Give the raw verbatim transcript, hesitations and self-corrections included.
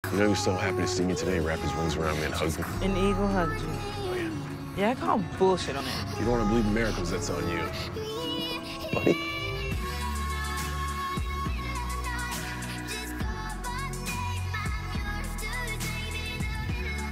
You know he was so happy to see me today, wrapped his wings around me and hugged me. An eagle hugged you. Oh, yeah. Yeah, I call bullshit on that. You don't want to believe in miracles, that's on you. Buddy?